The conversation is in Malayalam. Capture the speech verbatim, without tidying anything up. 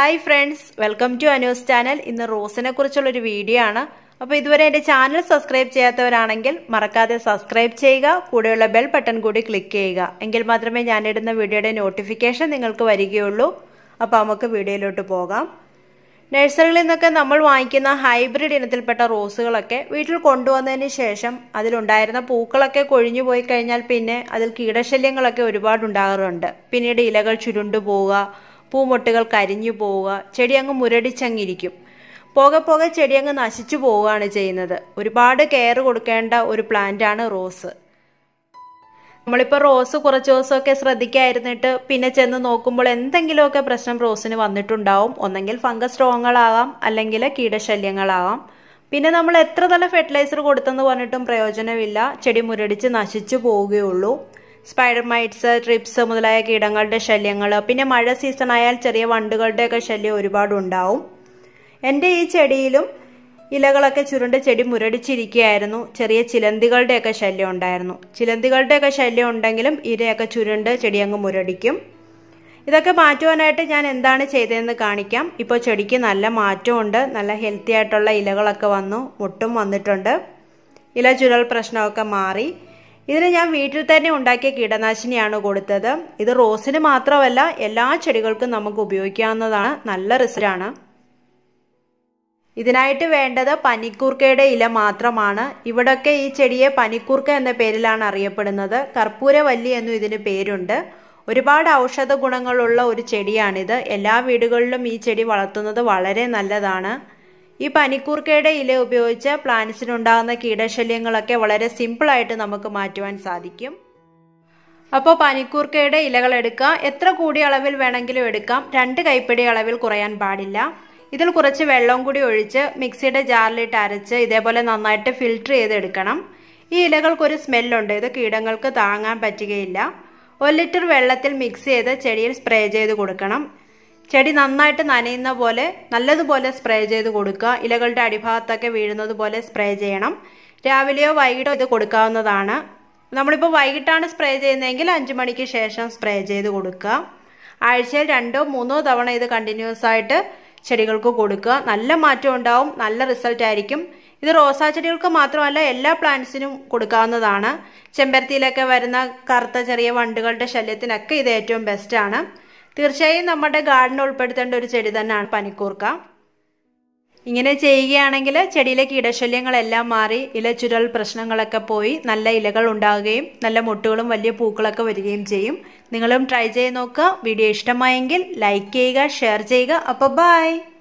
Hi friends, welcome to Anu's channel. In the റോസിനെ കുറിച്ചുള്ള ഒരു വീഡിയോ ആണ്. അപ്പോൾ ഇതുവരെ എൻ്റെ ചാനൽ സബ്സ്ക്രൈബ് ചെയ്യാത്തവരാണെങ്കിൽ മറക്കാതെ സബ്സ്ക്രൈബ് ചെയ്യുക, കൂടെയുള്ള ബെൽ ബട്ടൺ കൂടി ക്ലിക്ക് ചെയ്യുക. എങ്കിൽ മാത്രമേ ഞാൻ ഇടുന്ന വീഡിയോയുടെ നോട്ടിഫിക്കേഷൻ നിങ്ങൾക്ക് വരികയുള്ളൂ. അപ്പോൾ നമുക്ക് വീഡിയോയിലോട്ട് പോകാം. നഴ്സറികളിൽ നിന്നൊക്കെ നമ്മൾ വാങ്ങിക്കുന്ന ഹൈബ്രിഡ് ഇനത്തിൽപ്പെട്ട റോസുകളൊക്കെ വീട്ടിൽ കൊണ്ടുവന്നതിന് ശേഷം അതിലുണ്ടായിരുന്ന പൂക്കളൊക്കെ കൊഴിഞ്ഞു പോയി കഴിഞ്ഞാൽ പിന്നെ അതിൽ കീടശല്യങ്ങളൊക്കെ ഒരുപാട് ഉണ്ടാകാറുണ്ട്. പിന്നീട് ഇലകൾ ചുരുണ്ടു പോവുക, പൂമൊട്ടുകൾ കരിഞ്ഞു പോവുക, ചെടി അങ്ങ് മുരടിച്ചങ്ങിരിക്കും. പോകെ പോകെ ചെടി അങ്ങ് നശിച്ചു പോവുകയാണ് ചെയ്യുന്നത്. ഒരുപാട് കെയർ കൊടുക്കേണ്ട ഒരു പ്ലാന്റാണ് റോസ്. നമ്മളിപ്പോൾ റോസ് കുറച്ച് ദിവസമൊക്കെ ശ്രദ്ധിക്കാതിരുന്നിട്ട് പിന്നെ ചെന്ന് നോക്കുമ്പോൾ എന്തെങ്കിലുമൊക്കെ പ്രശ്നം റോസിന് വന്നിട്ടുണ്ടാവും. ഒന്നെങ്കിൽ ഫംഗസ് രോഗങ്ങളാകാം, അല്ലെങ്കിൽ കീടശല്യങ്ങളാകാം. പിന്നെ നമ്മൾ എത്ര തല ഫെർട്ടിലൈസർ കൊടുത്തെന്ന് പറഞ്ഞിട്ടും പ്രയോജനമില്ല, ചെടി മുരടിച്ച് നശിച്ചു പോവുകയുള്ളൂ. സ്പൈഡർ മൈറ്റ്സ്, ട്രിപ്സ് മുതലായ കീടങ്ങളുടെ ശല്യങ്ങൾ, പിന്നെ മഴ സീസൺ ആയാൽ ചെറിയ വണ്ടുകളുടെയൊക്കെ ശല്യം ഒരുപാടുണ്ടാവും. എൻ്റെ ഈ ചെടിയിലും ഇലകളൊക്കെ ചുരുണ്ട് ചെടി മുരടിച്ചിരിക്കുകയായിരുന്നു. ചെറിയ ചിലന്തികളുടെയൊക്കെ ശല്യം ഉണ്ടായിരുന്നു. ചിലന്തികളുടെയൊക്കെ ശല്യം ഉണ്ടെങ്കിലും ഇരയൊക്കെ ചുരുണ്ട് ചെടി അങ്ങ് മുരടിക്കും. ഇതൊക്കെ മാറ്റുവാനായിട്ട് ഞാൻ എന്താണ് ചെയ്തതെന്ന് കാണിക്കാം. ഇപ്പോൾ ചെടിക്ക് നല്ല മാറ്റമുണ്ട്. നല്ല ഹെൽത്തി ആയിട്ടുള്ള ഇലകളൊക്കെ വന്നു, മുട്ടും വന്നിട്ടുണ്ട്. ഇല ചുരുൾ പ്രശ്നമൊക്കെ മാറി. ഇതിന് ഞാൻ വീട്ടിൽ തന്നെ ഉണ്ടാക്കിയ കീടനാശിനിയാണ് കൊടുത്തത്. ഇത് റോസിന് മാത്രമല്ല എല്ലാ ചെടികൾക്കും നമുക്ക് ഉപയോഗിക്കാവുന്നതാണ്. നല്ല റിസൾട്ടാണ്. ഇതിനായിട്ട് വേണ്ടത് പനിക്കൂർക്കയുടെ ഇല മാത്രമാണ്. ഇവിടൊക്കെ ഈ ചെടിയെ പനിക്കൂർക്ക എന്ന പേരിലാണ് അറിയപ്പെടുന്നത്. കർപ്പൂരവല്ലി എന്നും ഇതിന് പേരുണ്ട്. ഒരുപാട് ഔഷധ ഗുണങ്ങളുള്ള ഒരു ചെടിയാണിത്. എല്ലാ വീടുകളിലും ഈ ചെടി വളർത്തുന്നത് വളരെ നല്ലതാണ്. ഈ പനിക്കൂർക്കയുടെ ഇല ഉപയോഗിച്ച് പ്ലാന്റ്സിനുണ്ടാകുന്ന കീടശല്യങ്ങളൊക്കെ വളരെ സിമ്പിളായിട്ട് നമുക്ക് മാറ്റുവാൻ സാധിക്കും. അപ്പോൾ പനിക്കൂർക്കയുടെ ഇലകൾ എടുക്കുക. എത്ര കൂടിയ അളവിൽ വേണമെങ്കിലും എടുക്കാം. രണ്ട് കൈപ്പിടി അളവിൽ കുറയാൻ പാടില്ല. ഇതിൽ കുറച്ച് വെള്ളം കൂടി ഒഴിച്ച് മിക്സിയുടെ ജാറിലിട്ട് അരച്ച് ഇതേപോലെ നന്നായിട്ട് ഫിൽറ്റർ ചെയ്തെടുക്കണം. ഈ ഇലകൾക്കൊരു സ്മെല്ലുണ്ട്. ഇത് കീടങ്ങൾക്ക് താങ്ങാൻ പറ്റുകയില്ല. ഒരു ലിറ്റർ വെള്ളത്തിൽ മിക്സ് ചെയ്ത് ചെടിയിൽ സ്പ്രേ ചെയ്ത് കൊടുക്കണം. ചെടി നന്നായിട്ട് നനയുന്ന പോലെ നല്ലതുപോലെ സ്പ്രേ ചെയ്ത് കൊടുക്കുക. ഇലകളുടെ അടിഭാഗത്തൊക്കെ വീഴുന്നത് പോലെ സ്പ്രേ ചെയ്യണം. രാവിലെയോ വൈകിട്ടോ ഇത് കൊടുക്കാവുന്നതാണ്. നമ്മളിപ്പോൾ വൈകിട്ടാണ് സ്പ്രേ ചെയ്യുന്നതെങ്കിൽ അഞ്ചു മണിക്ക് ശേഷം സ്പ്രേ ചെയ്ത് കൊടുക്കുക. ആഴ്ചയിൽ രണ്ടോ മൂന്നോ തവണ ഇത് കണ്ടിന്യൂസ് ആയിട്ട് ചെടികൾക്ക് കൊടുക്കുക. നല്ല മാറ്റം ഉണ്ടാവും, നല്ല റിസൾട്ട് ആയിരിക്കും. ഇത് റോസാ ചെടികൾക്ക് മാത്രമല്ല എല്ലാ പ്ലാന്റ്സിനും കൊടുക്കാവുന്നതാണ്. ചെമ്പരത്തിയിലൊക്കെ വരുന്ന കറുത്ത ചെറിയ വണ്ടുകളുടെ ശല്യത്തിനൊക്കെ ഇത് ഏറ്റവും ബെസ്റ്റാണ്. തീർച്ചയായും നമ്മുടെ ഗാർഡനിൽ ഉൾപ്പെടുത്തേണ്ട ഒരു ചെടി തന്നെയാണ് പനിക്കൂർക്ക. ഇങ്ങനെ ചെയ്യുകയാണെങ്കിൽ ചെടിയിലെ കീടശല്യങ്ങളെല്ലാം മാറി ഇല ചുരുൾ പ്രശ്നങ്ങളൊക്കെ പോയി നല്ല ഇലകൾ ഉണ്ടാവുകയും നല്ല മുട്ടുകളും വലിയ പൂക്കളൊക്കെ വരികയും ചെയ്യും. നിങ്ങളും ട്രൈ ചെയ്ത് നോക്കുക. വീഡിയോ ഇഷ്ടമായെങ്കിൽ ലൈക്ക് ചെയ്യുക, ഷെയർ ചെയ്യുക. അപ്പോൾ ബൈ.